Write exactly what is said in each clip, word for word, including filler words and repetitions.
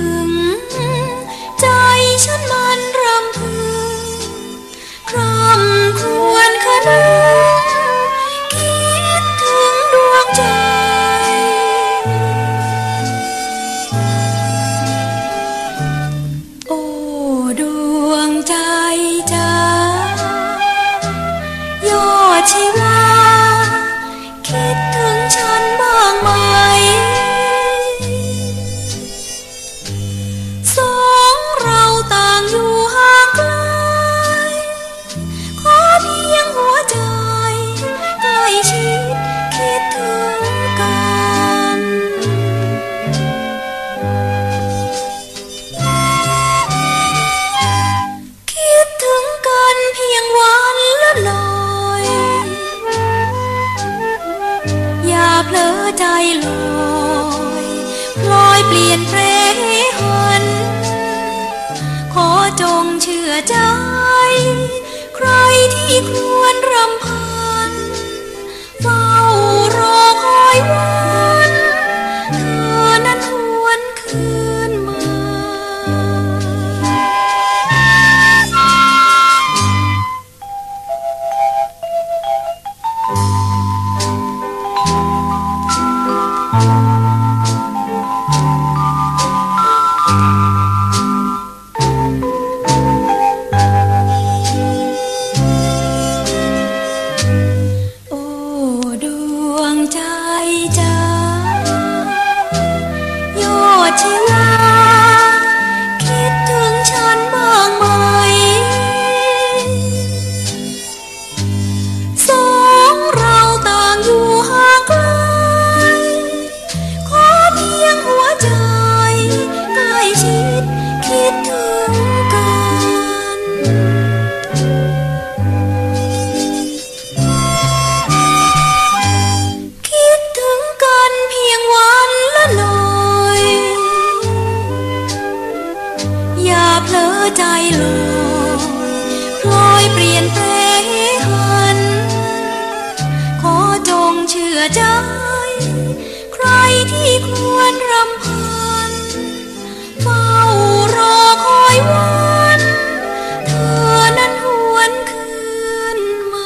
ถึงใจฉันมันรำพึงคร่ำครวญคะนึงคิดถึงดวงใจโอ้ดวงใจจ้ายอดชีวาคิดถึงฉันบ้างไหมสองเราต่างอยู่ห่างไกลขอเพียงหัวใจใกล้ชิดคิดถึงกันคิดถึงกันเพียงวันละหน่อยอย่าเผลอใจลอยพลอยเปลี่ยนแปรหันขอจงเชื่อใจใครที่ควรรำพันเฝ้ารอคอยวันเธอนั้นหวนคืนมาโอ้ดวงใจจ้ายอดชีวาคิดถึงฉันบ้างไหมสองเราต่างอยู่ห่างไกลขอเพียงหัวใจใกล้ชิดคิดถึงกันคิดถึงกันเพียงวันละหน่อยอย่าเผลอใจลอยพลอยเปลี่ยนแปรหันขอจงเชื่อใจใครที่ควรรำพันเฝ้ารอคอยวันเธอนั้นหวนคืนมา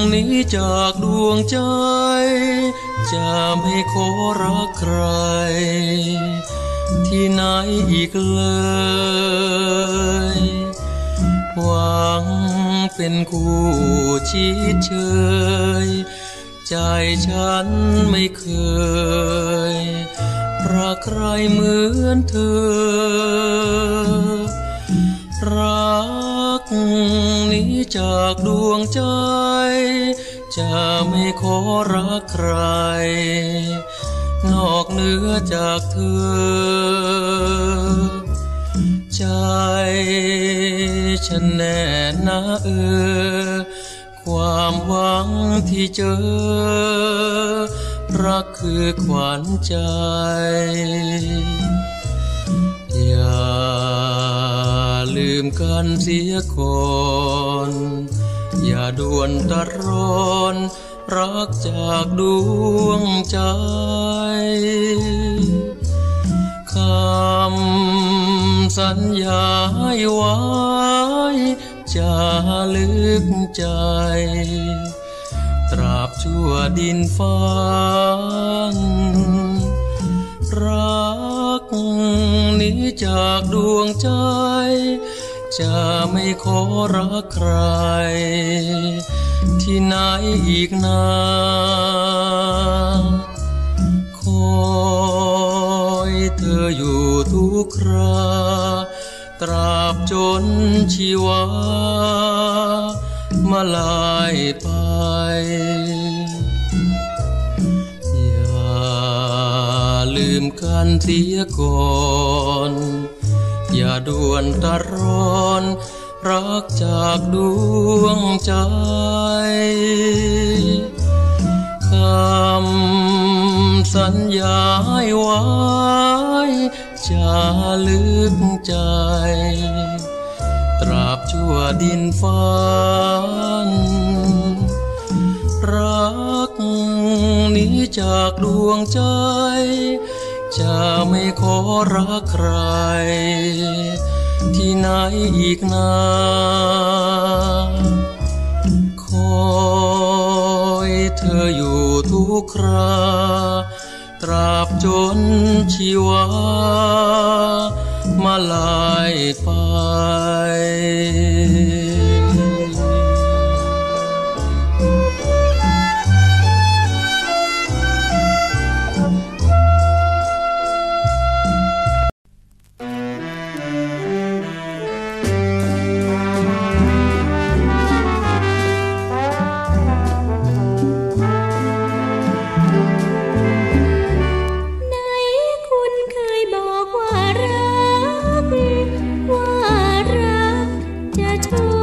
นี้จากดวงใจจะไม่ขอรักใครที่ไหนอีกเลยหวังเป็นคู่ชิดเชยใจฉันไม่เคยรักใครเหมือนเธอรักนี้จากดวงใจจะไม่ขอรักใครนอกเหนือจากเธอใจฉันแน่นะเออความหวังที่เจอรักคือขวัญใจอย่าลืมกันเสียก่อนอย่าด่วนตัดร้อนรักจากดวงใจคำสัญญาให้ไว้จะลึกใจตราบชั่วดินฟ้ารักนี้จากดวงใจจะไม่ขอรักใครที่ไหนอีกนานคอยเธออยู่ทุกคราตราบจนชีวามาลายไปอย่าลืมกันเสียก่อนอย่าด่วนตัดร้อนรักจากดวงใจคำสัญญาให้ไว้จะลึกใจตราบชั่วดินฟ้ารักนี้จากดวงใจจะไม่ขอรักใครที่ไหนอีกนานคอยเธออยู่ทุกคราตราบจนชีวามาลายไปว่ารักจะช่วย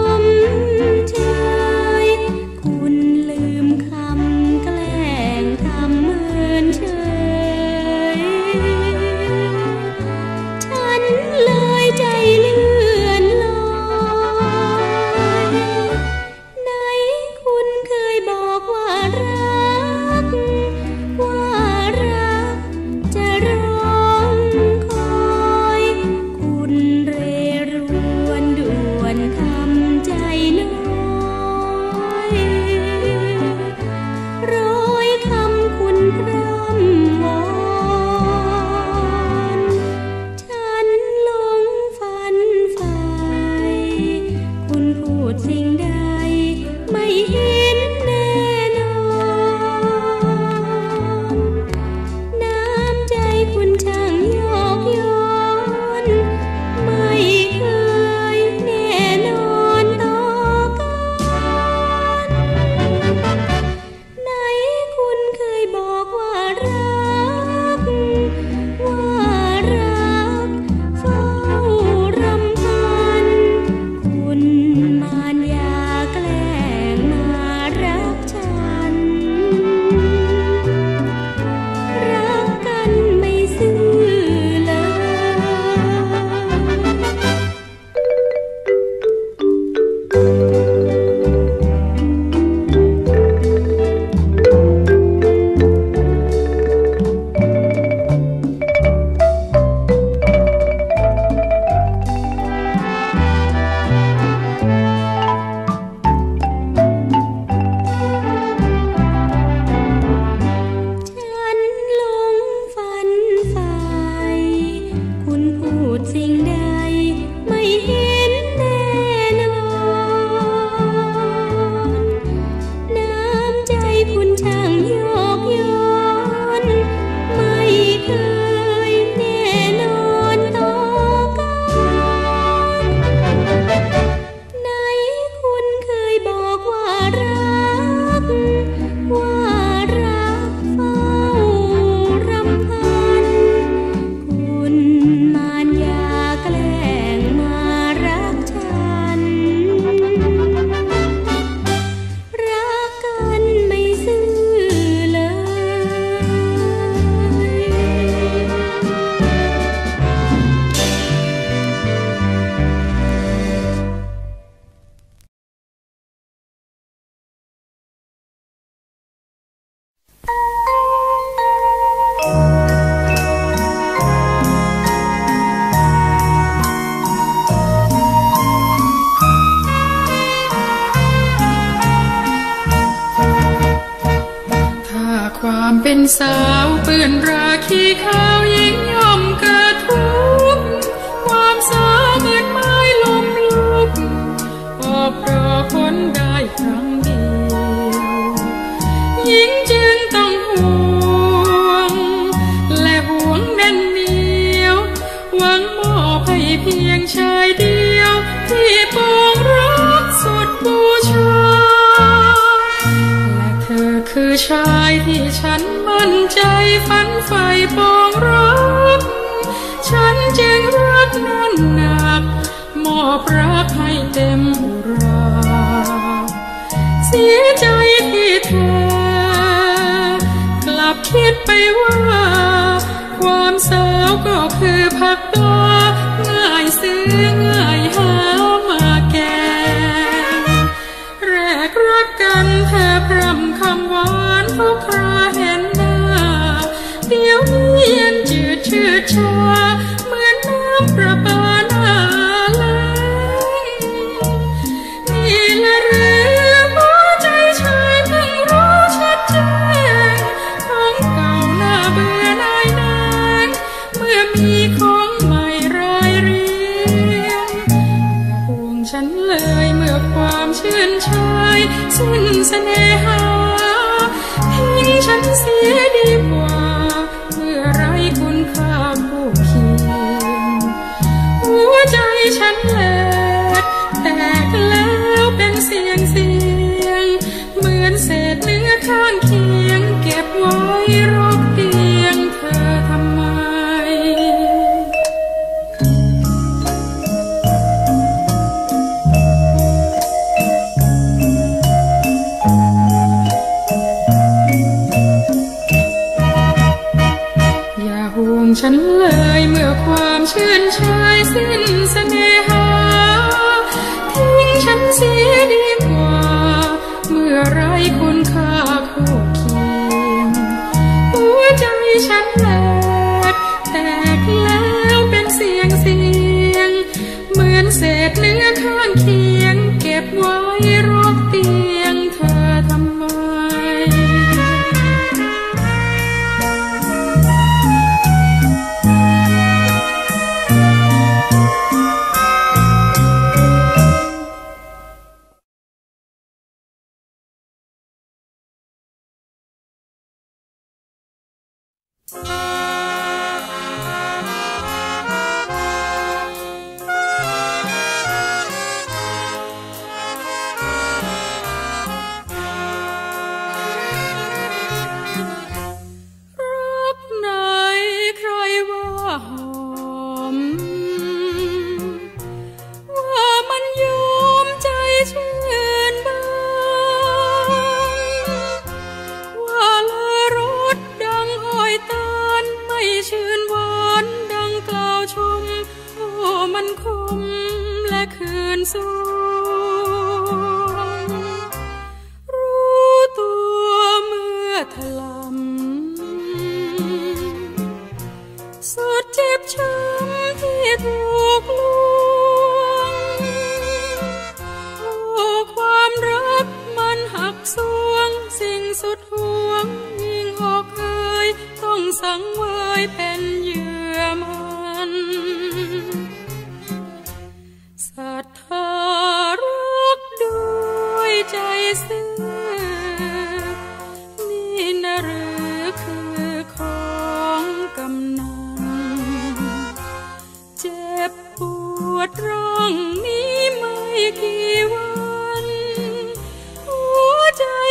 ความเป็นสาวเปื้อนราคีขาวยิ่งย่อมเกิดทุกข์ความสาวเหมือนไม้ล้มลุกออกดอกผลได้ครั้งเดียวยิ่งจึงต้องห่วงและห่วงแน่นเหนียวหวังมอบให้เพียงชายเดียวที่ปองรักสุดบูชาและเธอคือชายที่ฉันมั่นใจฝันใฝ่ปองรักฉันจึงรักนั้นหนักมอบรักให้เต็มอุราเสียใจที่เธอกลับคิดไปว่าความสาวก็คือผักปลาง่ายซื้อง่ายหามาแกงแรกรักกันเธอพร่ำคำหวานทุกคราเห็นหน้าเดี๋ยวนี้เย็นจืดชืดชาเหมือนน้ำประปาหน้าแล้งนี่ละหรือหัวใจชายเพิ่งรู้ชัดแจ้งของเก่าหน้าเบื่อนายนานเมื่อมีของใหม่รายเรียงอย่าห่วงฉันเลยเมื่อความชื่นชายสิ้นเสน่หาทิ้งฉันเสียดีกว่าเมื่อไรคุณค่าคู่เคียงหัวใจฉันแหลกแตกแล้วเป็นเสียงเสียงเหมือนเศษเนื้อข้างเคียงเก็บไว้รอบเตียงเธอทำไมฉันเลยเมื่อความชื่นชายสิ้นเสน่หาทิ้งฉันเสียดีกว่าเมื่อไรคุณค่าคู่เคียงหัวใจฉันแหลกแตกแล้วเป็นเสียงเสียงเหมือนเศษเนื้อข้างเคียงเก็บไว้รอบเตียงเธอทำไม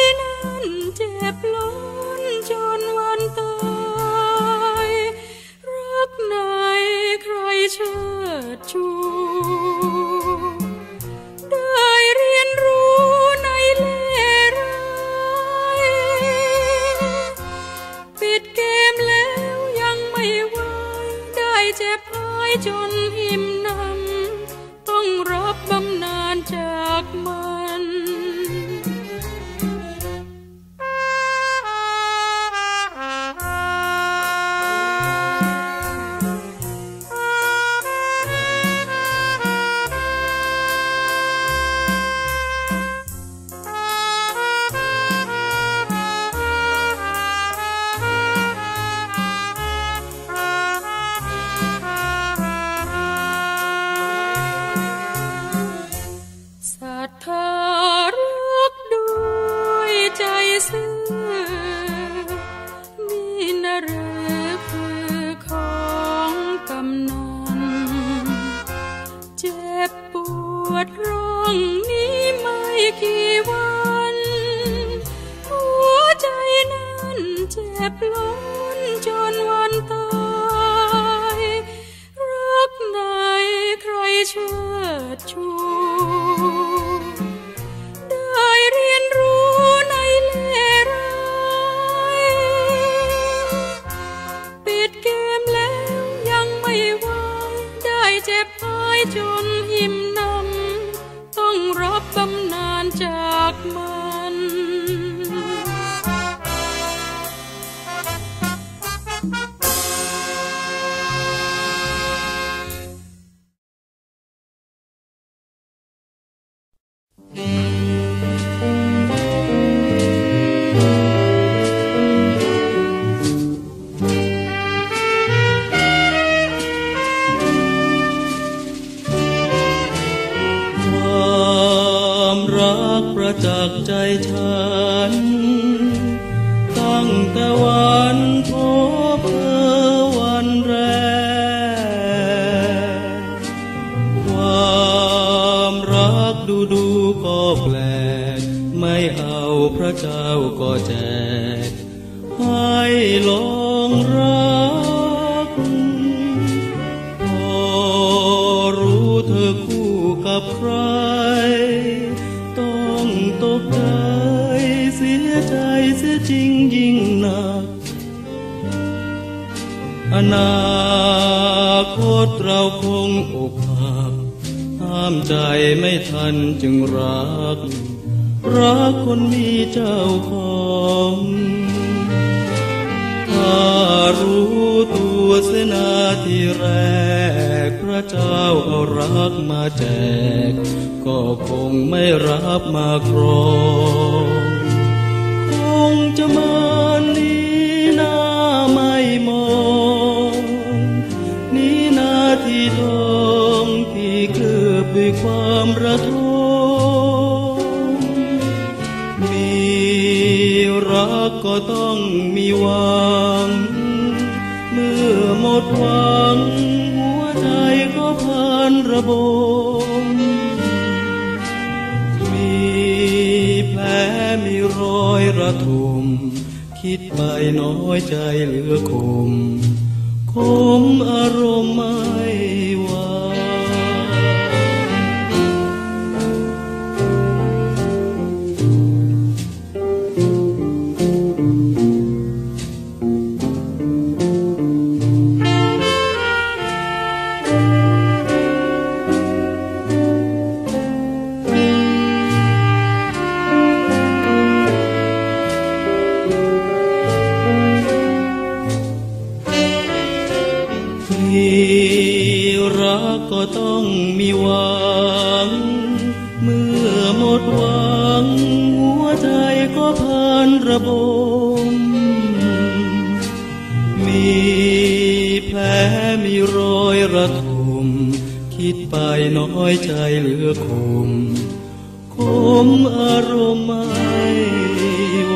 เจ็บล้นจนวันตายรดร้องนี้ไม่กี่วันหัวใจนั้นเจ็บล้นจนวันตายรักไหนใครเชิดชูได้เรียนรู้ในเล่ร้ายปิดเกมแล้วยังไม่ไหวได้เจ็บหายจนหิมน้ำต้องรับบำนาญจากมันจากใจฉันตั้งแต่วันพบเธอวันแรกความรักดูดูก็แปลกไม่เอาพระเจ้าก็แจกให้ลองรักพอรู้เธอคู่กับใครตกใจเสียใจเสียจริงยิ่งหนักอนาคตเราคงอกหักห้ามใจไม่ทันจึงรักรักคนมีเจ้าของถ้ารู้ตัวเสียนาทีแรกพระเจ้าเอารักมาแจกก็คงไม่รับมาครองคงจะมานี้หน้าไม่มองนี้นาทีทองที่เคลือบด้วยความระทมมีรักก็ต้องมีหวังเมื่อหมดหวังหัวใจก็ผ่านระบมแผลมีรอยระทมคิดไปน้อยใจเหลือคมคมอารมณ์ไม่ไหวก็ต้องมีหวังเมื่อหมดหวังหัวใจก็ผ่านระบมมีแผลมีรอยระทมคิดไปน้อยใจเหลือคมคมอารมณ์ไม่ไหว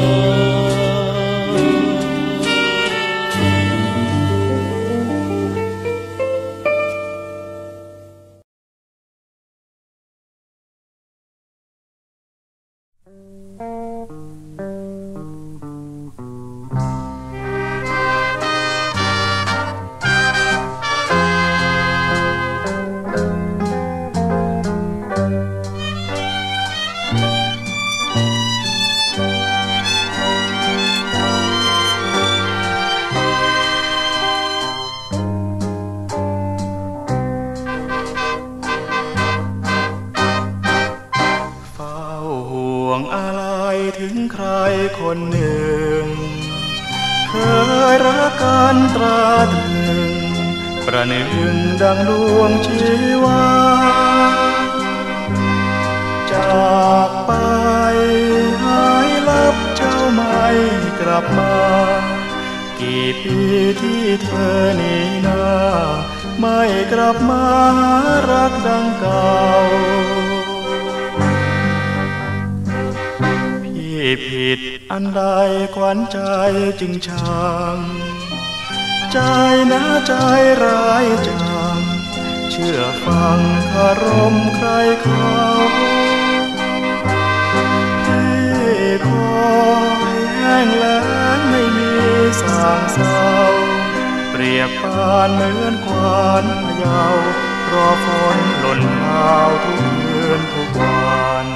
คนหนึ่งเคยรักกันตราตรึงประหนึ่งดังดวงชีวาจากไปหายลับเจ้าไม่กลับมากี่ปีที่เธอหนีหน้าไม่กลับมารักดังเก่าผิดอันใดขวัญใจจึงช่างใจนะใจร้ายจังเชื่อฟังคารมใครเขาที่คอยแห้งแล้งไม่มีสางเศร้าเปรียบปานเหมือนควานพะเยารอฝนหล่นเท้าทุกคืนทุกวัน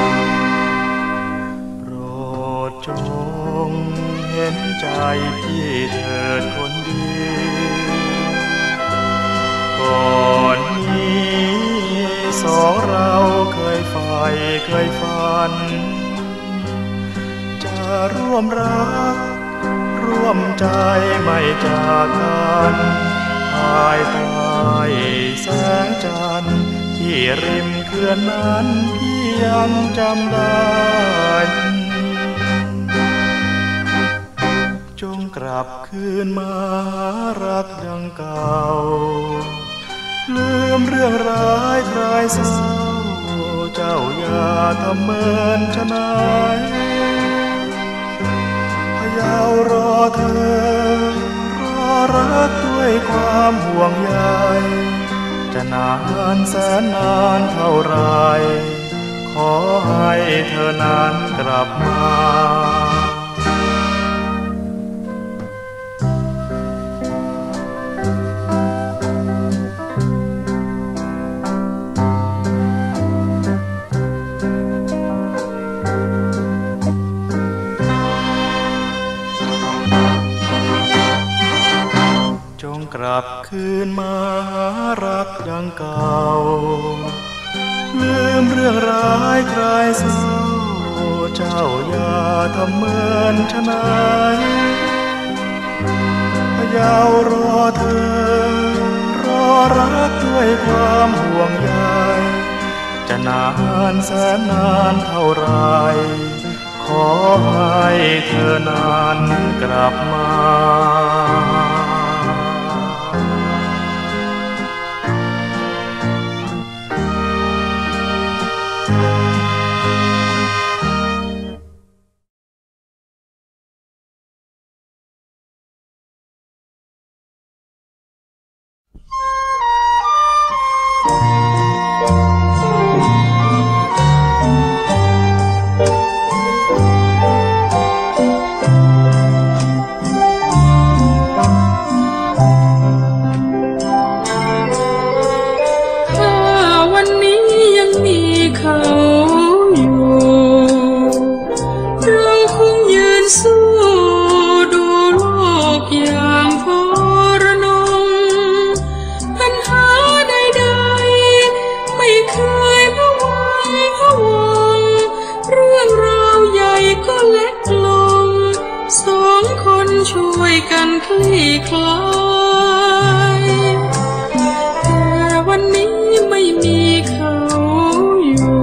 โปรดจงเห็นใจพี่เถิดคนดีก่อนนี้สองเราเคยใฝ่เคยฝันจะร่วมรักร่วมใจไม่จากกันภายใต้แสงจันทร์ที่ริมเขื่อนนั้นพี่ยังจำได้จงกลับคืนมารักดังเก่าลืมเรื่องร้ายคลายเศร้าเจ้าอย่าทำเหมือนชะนายพะเยารอเธอรอรักด้วยความห่วงใยจะนานแสนนานเท่าไรขอให้เธอนั้นกลับมากลับคืนมารักดังเก่าลืมเรื่องร้ายคลายเศร้าเจ้าอย่าทำเหมือนชะนายพะเยารอเธอรอรักด้วยความห่วงใยจะนานแสนนานเท่าไรขอให้เธอนั้นกลับมากันคลี่คลายแต่วันนี้ไม่มีเขาอยู่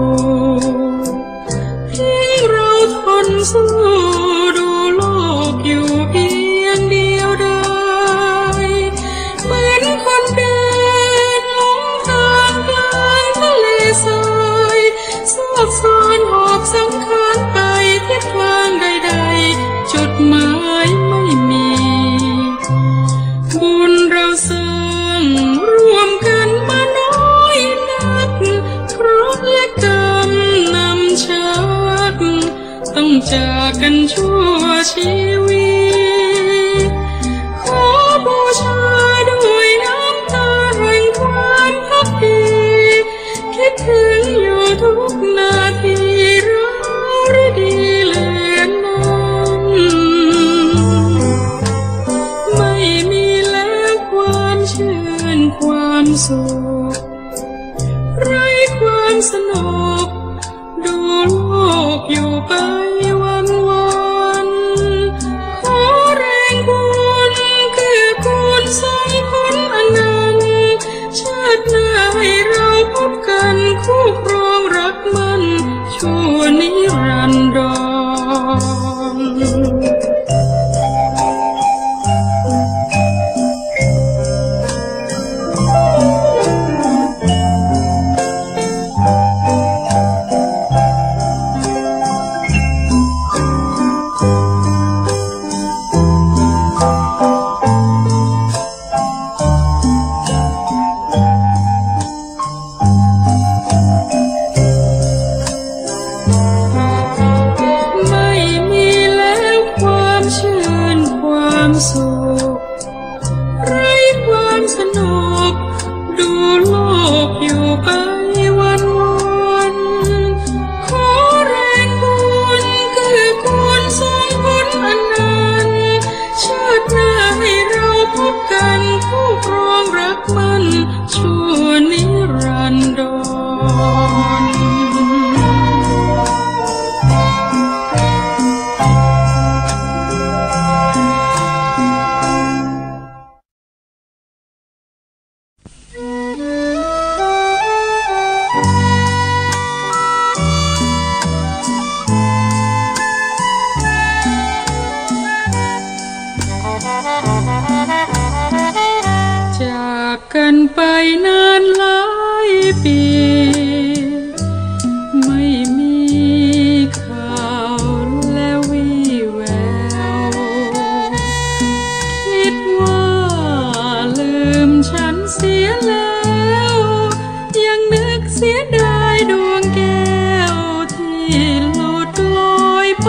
ที่เราทนสู้ดูโลกอยู่เพียงเดียวดายเหมือนคนเดินหลงทางกลางทะเลทรายซอกซอนหอบสังขารไปทิศทางใดๆจุดหมายไม่มีบุญเราสร้างร่วมกันมาน้อยนักเพราะและกรรมนำชักต้องจากกันชั่วชีวิตขอบูชาด้วยน้ำตาแห่งความพักดีคิดถึงอยู่ทุกนาทีเราฤดีเลือนความสุขไร้ความสนุกดูโลกอยู่ไปวันวันขอแรงบุญคือคุณสายผลอนันต์ชาติหน้าให้เราพบกันคู่ครองรักมันชั่วนิรันดรกันไปนานหลายปีไม่มีข่าวและวี่แววคิดว่าลืมฉันเสียแล้วยังนึกเสียดายดวงแก้วที่หลุดลอยไป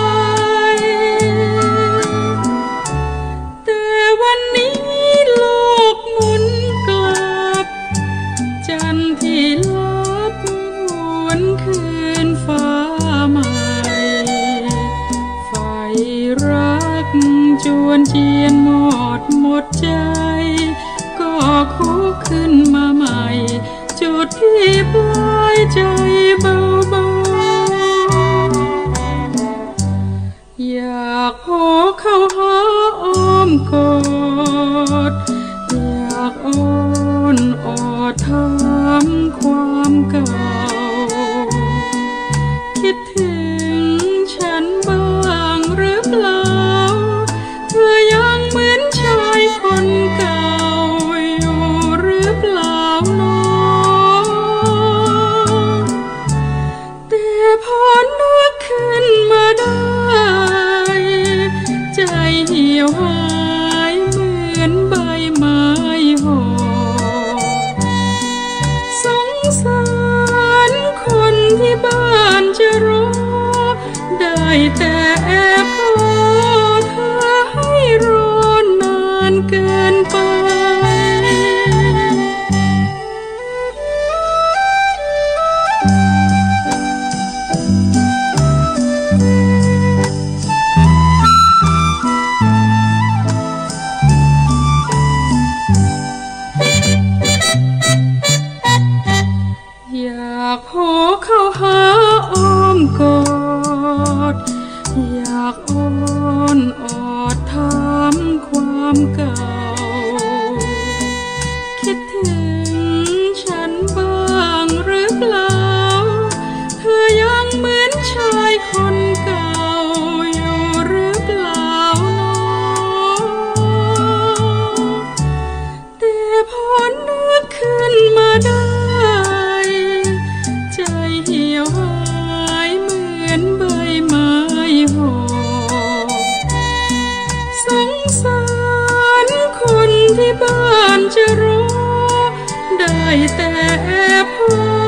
แต่วันนี้โลกหมุนกลับจันทร์ที่ลับหวนคืนฟ้าใหม่ไฟรักจวนเจียนหมดหมดใจก็คุกขึ้นมาใหม่จุดที่ปลายใจเบาๆอยากโผล่เข้าหาอ้อมกอดอยากอ้อนออดถามความเก่าคิดถึงฉันบ้างหรือเปล่าเธอยังเหมือนชายคนเก่าอยู่หรือเปล่าน้องแต่พอนึกขึ้นมาได้ใจเหี่ยวหายเหมือนใบไม้ห่อสงสารคนที่บ้านจะรอได้แต่แอบขอเธอให้รอนานเกินไปอยากโผล่เข้าหาอ้อมกอดอยากอ้อนออดถามความเก่าคิดถึงฉันบ้างหรือเปล่าเธอยังเหมือนชายคนเก่าอยู่หรือเปล่าน้องแต่พอนึกขึ้นมาได้ใจเหี่ยวหายเหมือนใบไม้ห่อสงสารคนที่บ้านจะรอได้แต่แอบพอ